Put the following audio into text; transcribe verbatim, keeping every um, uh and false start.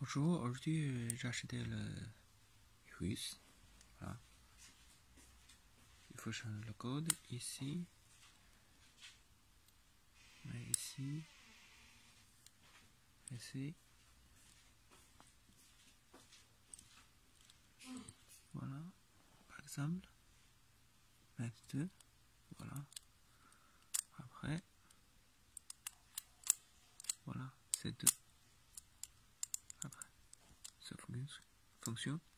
Bonjour, aujourd'hui euh, j'ai acheté le Huis. Voilà. Il faut changer le code ici. Mais ici. Ici. Voilà. Par exemple. vingt-deux. Voilà. Après. Voilà. C'est deux. Après. Ça fonctionne.